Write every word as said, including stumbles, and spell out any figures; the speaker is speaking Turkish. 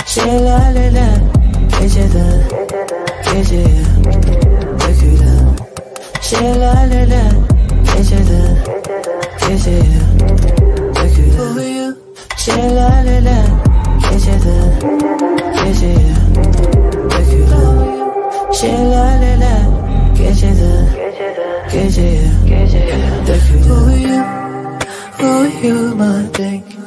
Şelaleler gecede geceye dökülen. Şelaleler gecede geceye dökülen. Huyu şelaleler gecede geceye dökülen. Şelaleler gecede geceye dökülen. Huyu, huyu my thing.